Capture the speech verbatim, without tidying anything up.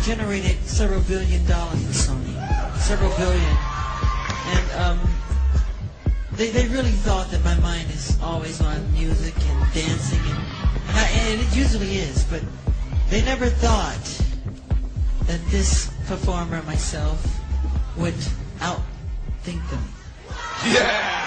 generated several billion dollars for Sony. Several billion. And um, they, they really thought that my mind is always on music and dancing, and, and, I, and it usually is, but they never thought that this performer, myself, would outthink them. Yeah!